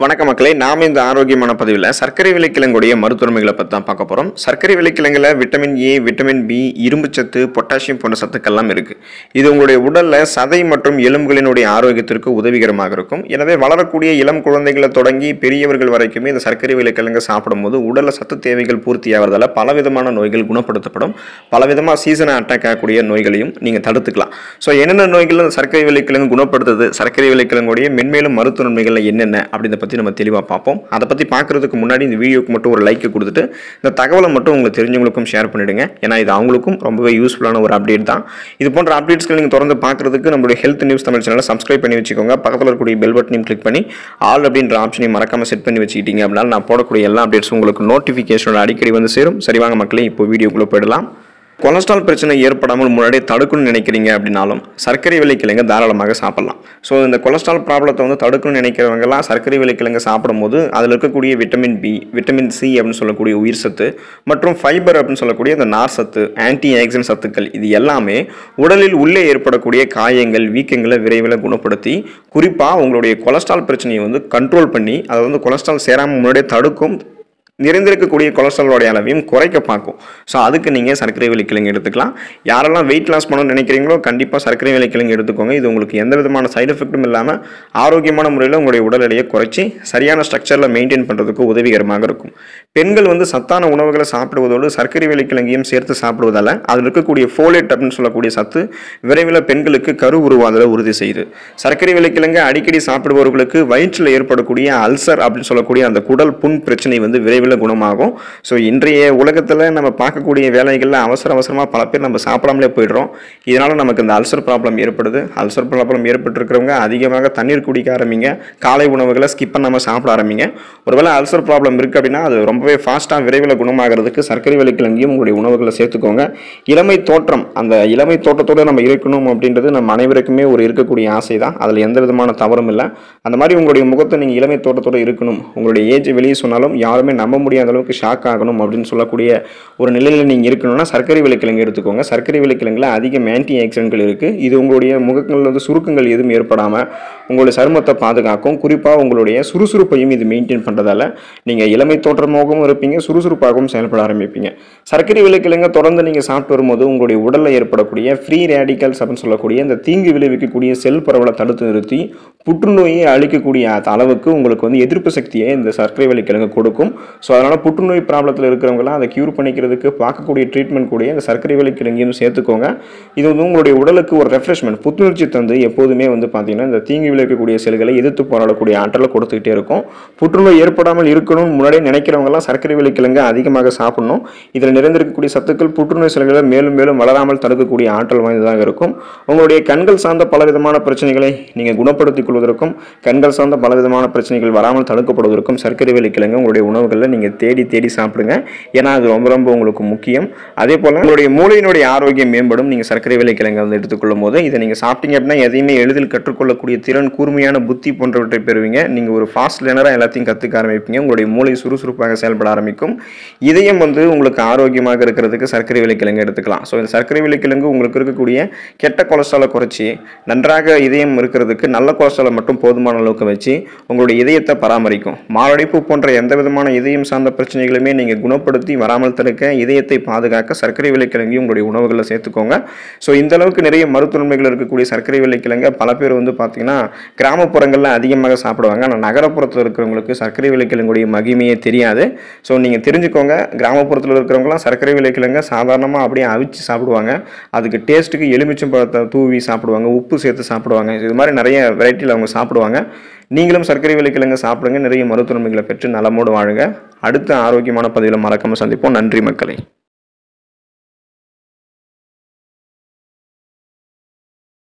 வணக்க மக்களே, நாம இந்த ஆரோக்கியமான பதிவில் சர்க்கரை விளைக்கிழங்குடைய மருத்துவமைகளை பற்றி தான் பார்க்க போகிறோம். சர்க்கரை விளைக்கிழங்குல விட்டமின் ஏ, விட்டமின் பி, இரும்புச்சத்து, பொட்டாசியம் போன்ற சத்துக்கள்லாம் இருக்குது. இது உங்களுடைய உடலில் சதை மற்றும் எலும்புகளினுடைய ஆரோக்கியத்திற்கு உதவிகரமாக இருக்கும். எனவே வளரக்கூடிய இளம் குழந்தைகளை தொடங்கி பெரியவர்கள் வரைக்குமே இந்த சர்க்கரை விளைக்கிழங்கு சாப்பிடும்போது உடலில் சத்து தேவைகள் பூர்த்தியாகிறதால பலவிதமான நோய்கள் குணப்படுத்தப்படும். பலவிதமாக சீசனை அட்டாக் ஆகக்கூடிய நோய்களையும் நீங்கள் தடுத்துக்கலாம். ஸோ என்னென்ன நோய்கள் சர்க்கரை விளைக்கிழங்கு குணப்படுத்துது, சர்க்கரை விளைக்கிழங்குடைய மென்மேலும் மருத்துவ நன்மைகள் என்னென்ன அப்படின்ற பற்றி நம்ம தெளிவாக பார்ப்போம். அதை பற்றி பார்க்குறதுக்கு முன்னாடி இந்த வீடியோக்கு மட்டும் ஒரு லைக் கொடுத்துட்டு இந்த தகவலை மட்டும் உங்களுக்கு தெரிஞ்சவங்களுக்கும் ஷேர் பண்ணிவிடுங்க. ஏன்னா இது அவங்களுக்கும் ரொம்பவே யூஸ்ஃபுல்லான ஒரு அப்டேட் தான். இது போன்ற அப்டேட்ஸ்கள் நீங்கள் தொடர்ந்து பார்க்குறதுக்கு நம்மளுடைய ஹெல்த் நியூஸ் தமிழ் சேனலை சப்ஸ்கிரைப் பண்ணி வச்சுக்கோங்க. பக்கத்தில் இருக்கக்கூடிய பெல் பட்டனையும் கிளிக் பண்ணி ஆல் அப்படின்ற ஆப்ஷனையும் மறக்காமல் செட் பண்ணி வச்சுக்கிட்டீங்க அப்படின்னா நான் போடக்கூடிய எல்லா அப்டேட்ஸும் உங்களுக்கு நோட்டிஃபிகேஷனோட அடிக்கடி வந்து சேரும். சரிவாங்க மக்களே, இப்போ வீடியோக்குள்ளே போயிடலாம். கொலஸ்ட்ரால் பிரச்சனை ஏற்படாமல் முன்னாடி தடுக்கணும்னு நினைக்கிறீங்க அப்படின்னாலும் சர்க்கரை விளைக்கிழங்கு தாராளமாக சாப்பிடலாம். ஸோ இந்த கொலஸ்ட்ரால் ப்ராப்ளத்தை வந்து தடுக்கணும்னு நினைக்கிறவங்கலாம் சர்க்கரை விளைக்கிழங்கு சாப்பிடும்போது அதில் இருக்கக்கூடிய விட்டமின் பி, விட்டமின் சி அப்படின்னு சொல்லக்கூடிய உயிர் சத்து மற்றும் ஃபைபர் அப்படின்னு சொல்லக்கூடிய அந்த நார் சத்து, ஆன்டி ஆக்சிடென்ட் சத்துக்கள் இது எல்லாமே உடலில் உள்ளே ஏற்படக்கூடிய காயங்கள், வீக்கங்களை விரைவில் குணப்படுத்தி குறிப்பாக உங்களுடைய கொலஸ்ட்ரால் பிரச்சனையை வந்து கண்ட்ரோல் பண்ணி அதை வந்து கொலஸ்ட்ரால் சேராமல் முன்னாடியே தடுக்கும். நிறைந்திருக்கக்கூடிய கொலஸ்ட்ராலோடைய அளவையும் குறைக்க பார்க்கும். ஸோ அதுக்கு நீங்கள் சர்க்கரை விளைக்கிழங்கு எடுத்துக்கலாம். யாரெல்லாம் வெயிட் லாஸ் பண்ணணும்னு நினைக்கிறீங்களோ கண்டிப்பாக சர்க்கரை விளைக்கிழங்கு எடுத்துக்கோங்க. இது உங்களுக்கு எந்த விதமான சைடு எஃபெக்ட்டும் இல்லாமல் ஆரோக்கியமான முறையில் உங்களுடைய உடல் எடையை குறைச்சி சரியான ஸ்ட்ரக்சரில் மெயின்டைன் பண்ணுறதுக்கு உதவிகரமாக இருக்கும். பெண்கள் வந்து சத்தான உணவுகளை சாப்பிடுவதோடு சர்க்கரை விளைக்கிழங்கையும் சேர்த்து சாப்பிடுவதால் அதில் இருக்கக்கூடிய ஃபோலேட் அப்படின்னு சொல்லக்கூடிய சத்து விரைவில் பெண்களுக்கு கரு உருவாதலை உறுதி செய்யுது. சர்க்கரை விளைக்கிழங்கு அடிக்கடி சாப்பிடுபவர்களுக்கு வயிற்றில் ஏற்படக்கூடிய அல்சர் அப்படின்னு சொல்லக்கூடிய அந்த குடல் புண் பிரச்சனை வந்து விரைவில் குணமாகும். ஸோ இன்றைய உலகத்தில் நம்ம பார்க்கக்கூடிய வேலைகளில் அவசரமாக பல பேர் நம்ம சாப்பிடாமலே போயிடுறோம். இதனால் நமக்கு இந்த அல்சர் ப்ராப்ளம் ஏற்படுது. அல்சர் ப்ராப்ளம் ஏற்பட்டிருக்கிறவங்க அதிகமாக தண்ணீர் குடிக்க ஆரம்பிங்க, காலை உணவுகளை ஸ்கிப் பண்ணாமல் சாப்பிட ஆரம்பிங்க. ஒருவேளை அல்சர் ப்ராப்ளம் இருக்குது அப்படின்னா அது ரொம்பவே ஃபாஸ்ட்டாக விரைவில் குணமாகிறதுக்கு சர்க்கரை விளைக்கிழங்கையும் உங்களுடைய உணவுகளை சேர்த்துக்கோங்க. இளமை தோற்றம், அந்த இளமை தோற்றத்தோடு நம்ம இருக்கணும் அப்படின்றது நம்ம அனைவருக்குமே ஒரு இருக்கக்கூடிய ஆசை தான். அதில் எந்த விதமான தவறும் இல்லை. அந்த மாதிரி உங்களுடைய முகத்தை நீங்கள் இளமை தோற்றத்தோடு இருக்கணும், உங்களுடைய ஏஜ் வெளியே சொன்னாலும் யாருமே நம்ப முடியாத அளவுக்கு ஷாக் ஆகணும் அப்படின்னு சொல்லக்கூடிய ஒரு நிலையில் நீங்கள் இருக்கணும்னா சர்க்கரை விளைக்கிழங்கு எடுத்துக்கோங்க. சர்க்கரை விளைக்கிழங்குல அதிக ஆன்டி ஆக்சிடென்ட்கள் இருக்குது. இது உங்களுடைய முகங்கள் வந்து சுருக்கங்கள் எதுவும் ஏற்படாமல் உங்களுடைய சருமத்தை பாதுகாக்கும். குறிப்பாக உங்களுடைய சுறுசுறுப்பையும் இது மெயின்டைன் பண்ணுறதால நீங்கள் இளமை தோற்றமாகவும் இருப்பீங்க, சுறுசுறுப்பாகவும் செயல்பட ஆரம்பிப்பீங்க. சர்க்கரை விளைக்கிழங்கு தொடர்ந்து நீங்கள் சாப்பிட்டு வரும்போது உங்களுடைய உடலில் ஏற்படக்கூடிய ஃப்ரீ ரேடிக்கல்ஸ் அப்படின்னு சொல்லக்கூடிய இந்த தீங்கு விளைவிக்கக்கூடிய செல் பரவலை தடுத்து நிறுத்தி புற்றுநோயை அழிக்கக்கூடிய அளவுக்கு உங்களுக்கு வந்து எதிர்ப்பு சக்தியை இந்த சர்க்கரை விளைக்கிழங்கு கொடுக்கும். ஸோ அதனால் புற்றுநோய் ப்ராப்ளத்தில் இருக்கிறவங்களாம் அதை க்யூர் பண்ணிக்கிறதுக்கு பார்க்கக்கூடிய ட்ரீட்மெண்ட் கூட இந்த சர்க்கரை விளைக்கிழங்கையும் சேர்த்துக்கோங்க. இது வந்து உங்களுடைய உடலுக்கு ஒரு ரெஃப்ரெஷ்மெண்ட், புத்துணர்ச்சி தந்து எப்போதுமே வந்து பார்த்தீங்கன்னா இந்த தீங்கு விளைவிக்கக்கூடிய செல்களை எதிர்த்து போராடக்கூடிய ஆற்றலை கொடுத்துக்கிட்டே இருக்கும். புற்றுநோய் ஏற்படாமல் இருக்கணும் முன்னாடியே நினைக்கிறவங்கலாம் சர்க்கரை விளைக்கிழங்கு அதிகமாக சாப்பிடணும். இதில் நிறைந்திருக்கக்கூடிய சத்துக்கள் புற்றுநோய் செல்களை மேலும் மேலும் வளராமல் தடுக்கக்கூடிய ஆற்றல் வாய்ந்ததாக இருக்கும். உங்களுடைய கண்கள் சார்ந்த பலவிதமான பிரச்சனைகளை நீங்கள் குணப்படுத்திக் கொள்வதற்கும் கண்கள் சார்ந்த பலவிதமான பிரச்சனைகள் வராமல் தடுக்கப்படுவதற்கும் சர்க்கரை விளைக்கிழங்கு உங்களுடைய உணவுகளில் நீங்கள் தேடி சாப்பிடுங்க. ஏன்னா அது ரொம்ப உங்களுக்கு முக்கியம். அதே போல் உங்களுடைய மூளையினுடைய ஆரோக்கியம் மேம்படும். நீங்கள் சர்க்கரை விளைக்கிழங்கு வந்து எடுத்துக்கொள்ளும் போது இதை நீங்கள் சாப்பிட்டீங்க அப்படின்னா எதையுமே எளிதில் கற்றுக்கொள்ளக்கூடிய திறன், கூர்மையான புத்தி போன்றவற்றை பெறுவீங்க. நீங்கள் ஒரு ஃபாஸ்ட் லேர்னராக எல்லாத்தையும் கற்றுக்க ஆரம்பிப்பீங்க. உங்களுடைய மூளை சுறுசுறுப்பாக செயல்பட ஆரம்பிக்கும். இதயம் வந்து உங்களுக்கு ஆரோக்கியமாக இருக்கிறதுக்கு சர்க்கரை விளைக்கிழங்கு எடுத்துக்கலாம். ஸோ இந்த சர்க்கரை விளைக்கிழங்கு உங்களுக்கு இருக்கக்கூடிய கெட்ட கொலஸ்ட்ராலை குறைச்சி நன்றாக இதயம் இருக்கிறதுக்கு நல்ல கொலஸ்ட்ராலை மட்டும் போதுமான அளவுக்கு வச்சு உங்களுடைய இதயத்தை பராமரிக்கும். மாரடைப்பு போன்ற எந்த விதமான இதயம் சார்ந்த பிரச்சனைகளுமே நீங்கள் குணப்படுத்தி வராமல் தடுக்க, இதயத்தை பாதுகாக்க சர்க்கரை விளைக்கிழங்கையும் உங்களுடைய உணவுகளில் சேர்த்துக்கோங்க. ஸோ இந்த அளவுக்கு நிறைய மருத்துவ நன்மைகள் இருக்கக்கூடிய சர்க்கரை விளைக்கிழங்கு பல பேர் வந்து பார்த்தீங்கன்னா கிராமப்புறங்களில் அதிகமாக சாப்பிடுவாங்க. ஆனால் நகரப்புறத்தில் இருக்கிறவங்களுக்கு சர்க்கரை விளைக்கிழங்குடைய மகிமையே தெரியாது. ஸோ நீங்கள் தெரிஞ்சுக்கோங்க, கிராமப்புறத்தில் இருக்கிறவங்களாம் சர்க்கரை விளைக்கிழங்க சாதாரணமாக அப்படியே அவிச்சு சாப்பிடுவாங்க. அதுக்கு டேஸ்ட்டுக்கு எலுமிச்சம் பழத்தை தூவி சாப்பிடுவாங்க, உப்பு சேர்த்து சாப்பிடுவாங்க. இது மாதிரி நிறைய வெரைட்டியில் அவங்க சாப்பிடுவாங்க. நீங்களும் சர்க்கரை விளைக்கிழங்கு சாப்பிடுங்க, நிறைய மருத்துவ நன்மைகளை பெற்று நலமோடு வாழுங்க. அடுத்த ஆரோக்கியமான பதிவில் மறக்காமல் சந்திப்போம். நன்றி மக்களே.